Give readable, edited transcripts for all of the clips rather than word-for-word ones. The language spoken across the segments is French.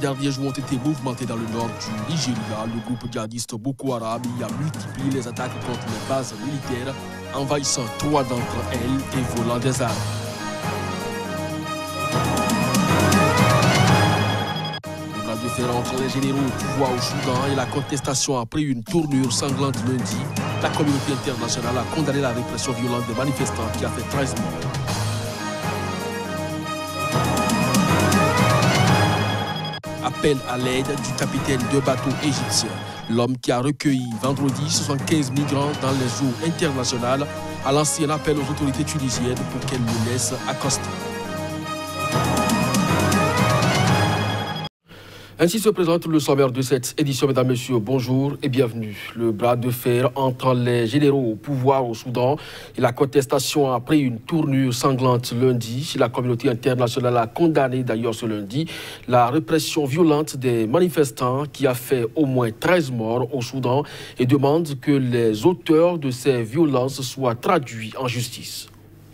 derniers jours ont été mouvementés dans le nord du Nigeria. Le groupe djihadiste Boko Haram y a multiplié les attaques contre les bases militaires, envahissant 3 d'entre elles et volant des armes. Le bras de fer entre les généraux au pouvoir au Soudan et la contestation a pris une tournure sanglante lundi. La communauté internationale a condamné la répression violente des manifestants qui a fait 13 morts. Appel à l'aide du capitaine de bateau égyptien. L'homme qui a recueilli vendredi 75 migrants dans les eaux internationales a lancé un appel aux autorités tunisiennes pour qu'elles le laissent accoster. Ainsi se présente le sommaire de cette édition. Mesdames, Messieurs, bonjour et bienvenue. Le bras de fer entre les généraux au pouvoir au Soudan et la contestation a pris une tournure sanglante lundi. La communauté internationale a condamné d'ailleurs ce lundi la répression violente des manifestants qui a fait au moins 13 morts au Soudan et demande que les auteurs de ces violences soient traduits en justice.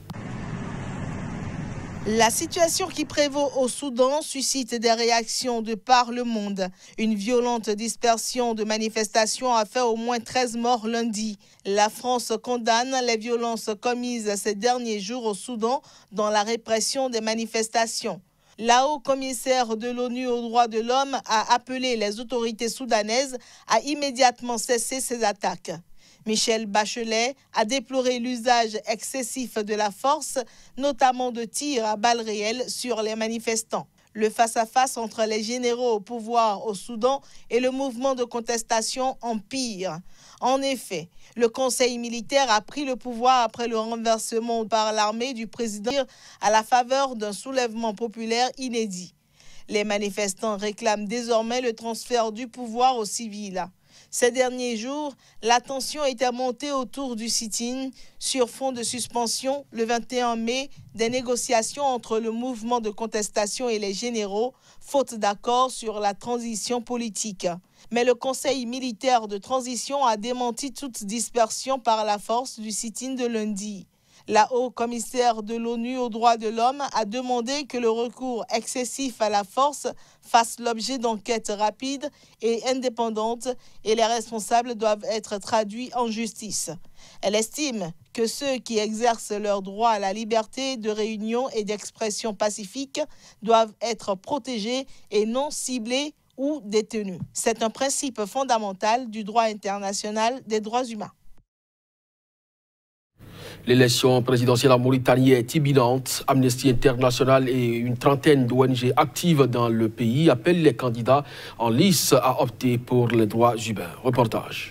La situation qui prévaut au Soudan suscite des réactions de par le monde. Une violente dispersion de manifestations a fait au moins 13 morts lundi. La France condamne les violences commises ces derniers jours au Soudan dans la répression des manifestations. La haut-commissaire de l'ONU aux droits de l'homme a appelé les autorités soudanaises à immédiatement cesser ces attaques. Michelle Bachelet a déploré l'usage excessif de la force, notamment de tirs à balles réelles sur les manifestants. Le face-à-face entre les généraux au pouvoir au Soudan et le mouvement de contestation empire. En effet, le conseil militaire a pris le pouvoir après le renversement par l'armée du président à la faveur d'un soulèvement populaire inédit. Les manifestants réclament désormais le transfert du pouvoir aux civils. Ces derniers jours, la tension était montée autour du sit-in sur fond de suspension le 21 mai des négociations entre le mouvement de contestation et les généraux, faute d'accord sur la transition politique. Mais le Conseil militaire de transition a démenti toute dispersion par la force du sit-in de lundi. La haut-commissaire de l'ONU aux droits de l'homme a demandé que le recours excessif à la force fasse l'objet d'enquêtes rapides et indépendantes et les responsables doivent être traduits en justice. Elle estime que ceux qui exercent leur droit à la liberté de réunion et d'expression pacifique doivent être protégés et non ciblés ou détenus. C'est un principe fondamental du droit international des droits humains. L'élection présidentielle en Mauritanie est imminente. Amnesty International et une trentaine d'ONG actives dans le pays appellent les candidats en lice à opter pour les droits humains. Reportage.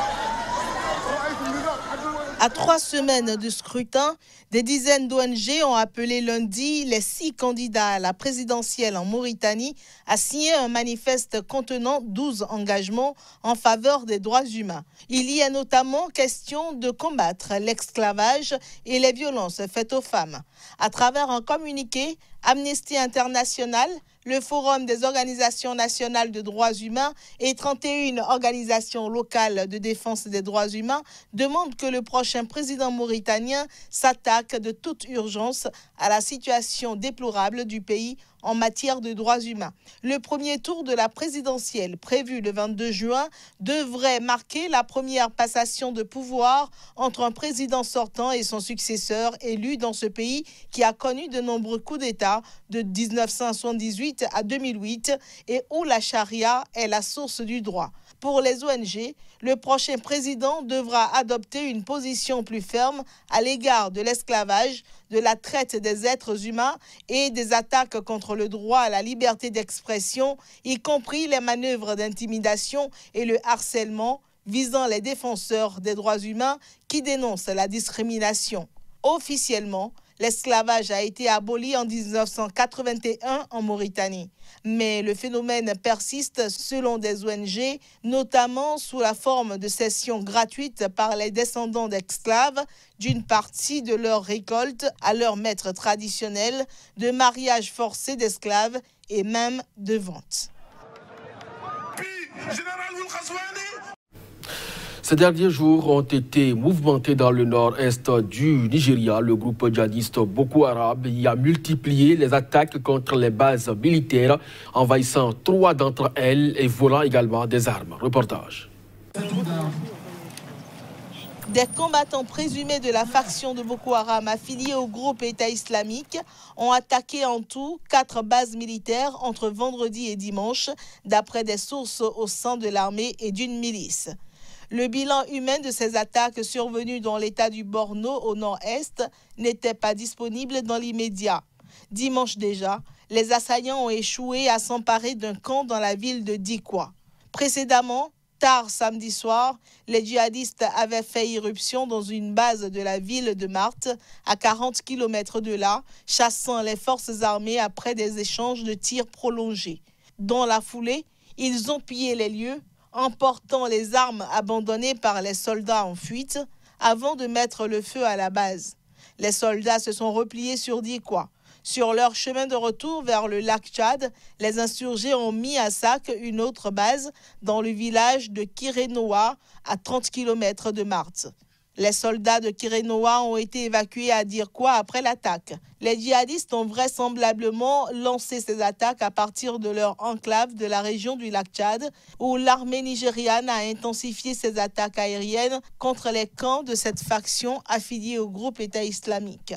À 3 semaines de scrutin, des dizaines d'ONG ont appelé lundi les 6 candidats à la présidentielle en Mauritanie à signer un manifeste contenant 12 engagements en faveur des droits humains. Il y est notamment question de combattre l'esclavage et les violences faites aux femmes. À travers un communiqué, Amnesty International, le Forum des organisations nationales de droits humains et 31 organisations locales de défense des droits humains demandent que le prochain président mauritanien s'attaque de toute urgence à la situation déplorable du pays en matière de droits humains. Le premier tour de la présidentielle, prévu le 22 juin, devrait marquer la première passation de pouvoir entre un président sortant et son successeur élu dans ce pays qui a connu de nombreux coups d'État de 1978 à 2008 et où la charia est la source du droit. Pour les ONG, le prochain président devra adopter une position plus ferme à l'égard de l'esclavage, de la traite des êtres humains et des attaques contre le droit à la liberté d'expression, y compris les manœuvres d'intimidation et le harcèlement visant les défenseurs des droits humains qui dénoncent la discrimination. Officiellement, l'esclavage a été aboli en 1981 en Mauritanie. Mais le phénomène persiste selon des ONG, notamment sous la forme de cessions gratuites par les descendants d'esclaves d'une partie de leur récolte à leurs maîtres traditionnels, de mariages forcés d'esclaves et même de vente. Ces derniers jours ont été mouvementés dans le nord-est du Nigeria. Le groupe djihadiste Boko Haram y a multiplié les attaques contre les bases militaires, envahissant 3 d'entre elles et volant également des armes. Reportage. Des combattants présumés de la faction de Boko Haram affiliés au groupe État islamique ont attaqué en tout 4 bases militaires entre vendredi et dimanche, d'après des sources au sein de l'armée et d'une milice. Le bilan humain de ces attaques survenues dans l'état du Borno au nord-est n'était pas disponible dans l'immédiat. Dimanche déjà, les assaillants ont échoué à s'emparer d'un camp dans la ville de Dikwa. Précédemment, tard samedi soir, les djihadistes avaient fait irruption dans une base de la ville de Marthe, à 40 km de là, chassant les forces armées après des échanges de tirs prolongés. Dans la foulée, ils ont pillé les lieux, emportant les armes abandonnées par les soldats en fuite avant de mettre le feu à la base. Les soldats se sont repliés sur Dikwa. Sur leur chemin de retour vers le lac Tchad, les insurgés ont mis à sac une autre base dans le village de Kirenoa, à 30 km de Marthe. Les soldats de Kirenoa ont été évacués à Dikwa après l'attaque. Les djihadistes ont vraisemblablement lancé ces attaques à partir de leur enclave de la région du lac Tchad, où l'armée nigériane a intensifié ses attaques aériennes contre les camps de cette faction affiliée au groupe État islamique.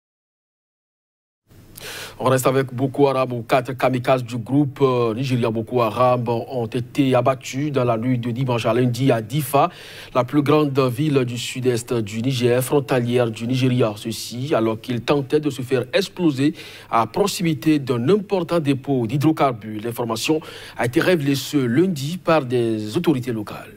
On reste avec Boko Haram. 4 kamikazes du groupe nigérien Boko Haram ont été abattus dans la nuit de dimanche à lundi à Difa, la plus grande ville du sud-est du Niger, frontalière du Nigeria. Ceci alors qu'ils tentaient de se faire exploser à proximité d'un important dépôt d'hydrocarbures. L'information a été révélée ce lundi par des autorités locales.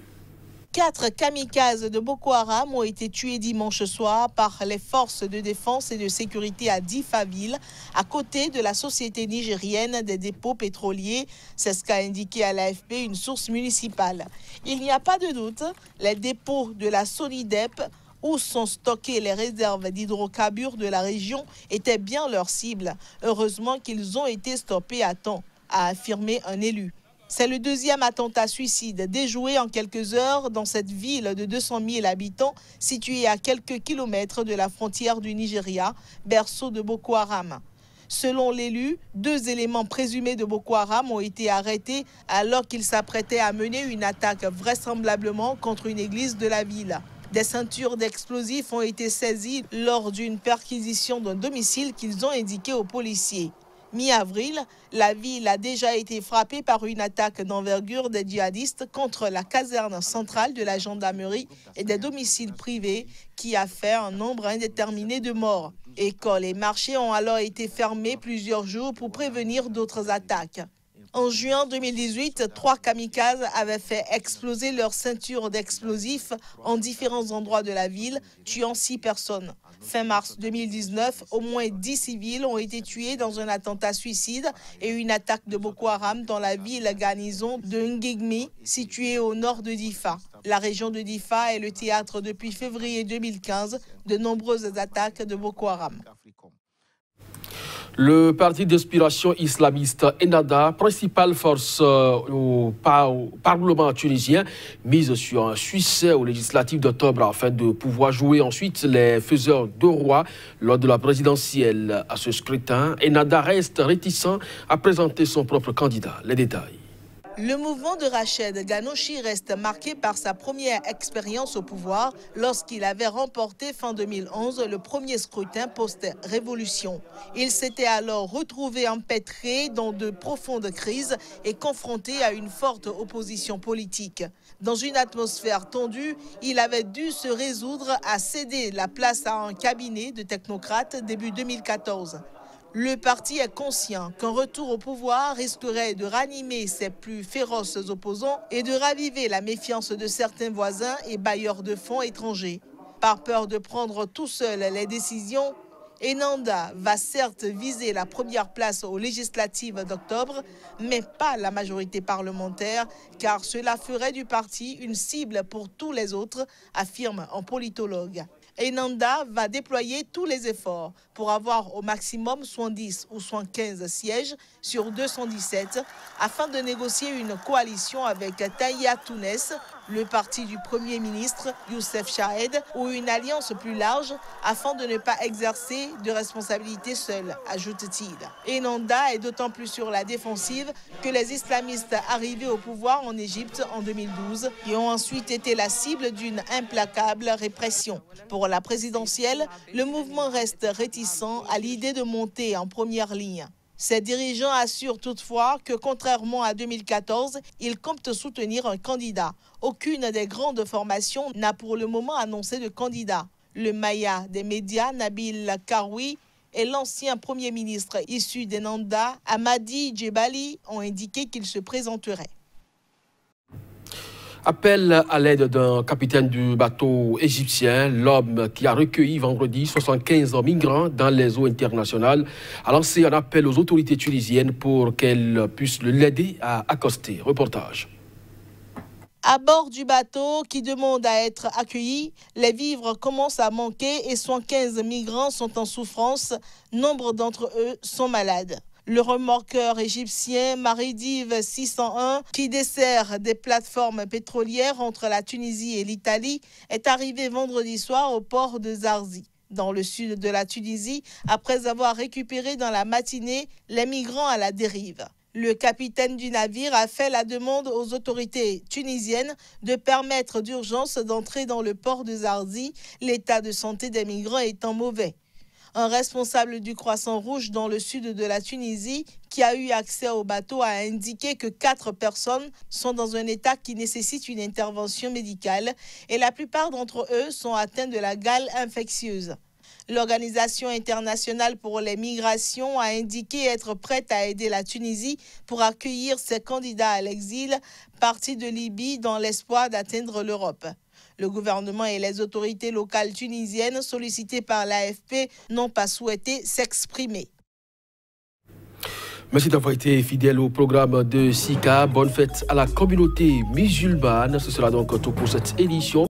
4 kamikazes de Boko Haram ont été tués dimanche soir par les forces de défense et de sécurité à Difa-ville, à côté de la société nigérienne des dépôts pétroliers. C'est ce qu'a indiqué à l'AFP une source municipale. Il n'y a pas de doute, les dépôts de la Sonidep, où sont stockées les réserves d'hydrocarbures de la région, étaient bien leur cible. Heureusement qu'ils ont été stoppés à temps, a affirmé un élu. C'est le 2e attentat suicide déjoué en quelques heures dans cette ville de 200 000 habitants située à quelques kilomètres de la frontière du Nigeria, berceau de Boko Haram. Selon l'élu, 2 éléments présumés de Boko Haram ont été arrêtés alors qu'ils s'apprêtaient à mener une attaque vraisemblablement contre une église de la ville. Des ceintures d'explosifs ont été saisies lors d'une perquisition d'un domicile qu'ils ont indiqué aux policiers. Mi-avril, la ville a déjà été frappée par une attaque d'envergure des djihadistes contre la caserne centrale de la gendarmerie et des domiciles privés qui a fait un nombre indéterminé de morts. Écoles et marchés ont alors été fermés plusieurs jours pour prévenir d'autres attaques. En juin 2018, 3 kamikazes avaient fait exploser leur ceinture d'explosifs en différents endroits de la ville, tuant 6 personnes. Fin mars 2019, au moins 10 civils ont été tués dans un attentat suicide et une attaque de Boko Haram dans la ville garnison de Ngigmi, située au nord de Difa. La région de Difa est le théâtre depuis février 2015 de nombreuses attaques de Boko Haram. Le parti d'inspiration islamiste Ennahda, principale force au Parlement tunisien, mise sur un succès aux législatives d'octobre afin de pouvoir jouer ensuite les faiseurs de roi lors de la présidentielle. À ce scrutin, Ennahda reste réticent à présenter son propre candidat. Les détails. Le mouvement de Rached Ghannouchi reste marqué par sa première expérience au pouvoir lorsqu'il avait remporté fin 2011 le premier scrutin post-révolution. Il s'était alors retrouvé empêtré dans de profondes crises et confronté à une forte opposition politique. Dans une atmosphère tendue, il avait dû se résoudre à céder la place à un cabinet de technocrates début 2014. Le parti est conscient qu'un retour au pouvoir risquerait de ranimer ses plus féroces opposants et de raviver la méfiance de certains voisins et bailleurs de fonds étrangers. Par peur de prendre tout seul les décisions, Ennahda va certes viser la première place aux législatives d'octobre, mais pas la majorité parlementaire, car cela ferait du parti une cible pour tous les autres, affirme un politologue. Ennahda va déployer tous les efforts pour avoir au maximum 70 ou 75 sièges sur 217 afin de négocier une coalition avec Taïa Tounes, le parti du Premier ministre, Youssef Chahed, ou une alliance plus large afin de ne pas exercer de responsabilité seul, ajoute-t-il. Enanda est d'autant plus sur la défensive que les islamistes arrivés au pouvoir en Égypte en 2012 et ont ensuite été la cible d'une implacable répression. Pour la présidentielle, le mouvement reste réticent à l'idée de monter en première ligne. Ces dirigeants assurent toutefois que, contrairement à 2014, ils comptent soutenir un candidat. Aucune des grandes formations n'a pour le moment annoncé de candidat. Le Maya des médias, Nabil Karoui, et l'ancien Premier ministre issu d'Enanda, Hamadi Djebali, ont indiqué qu'ils se présenteraient. Appel à l'aide d'un capitaine du bateau égyptien, l'homme qui a recueilli vendredi 75 migrants dans les eaux internationales, a lancé un appel aux autorités tunisiennes pour qu'elles puissent l'aider à accoster. Reportage. À bord du bateau qui demande à être accueilli, les vivres commencent à manquer et 115 migrants sont en souffrance. Nombre d'entre eux sont malades. Le remorqueur égyptien Maridiv 601, qui dessert des plateformes pétrolières entre la Tunisie et l'Italie, est arrivé vendredi soir au port de Zarzi, dans le sud de la Tunisie, après avoir récupéré dans la matinée les migrants à la dérive. Le capitaine du navire a fait la demande aux autorités tunisiennes de permettre d'urgence d'entrer dans le port de Zarzi, l'état de santé des migrants étant mauvais. Un responsable du Croissant Rouge dans le sud de la Tunisie, qui a eu accès au bateau, a indiqué que 4 personnes sont dans un état qui nécessite une intervention médicale et la plupart d'entre eux sont atteints de la gale infectieuse. L'Organisation internationale pour les migrations a indiqué être prête à aider la Tunisie pour accueillir ses candidats à l'exil partis de Libye dans l'espoir d'atteindre l'Europe. Le gouvernement et les autorités locales tunisiennes sollicitées par l'AFP n'ont pas souhaité s'exprimer. Merci d'avoir été fidèle au programme de SICA. Bonne fête à la communauté musulmane. Ce sera donc tout pour cette édition.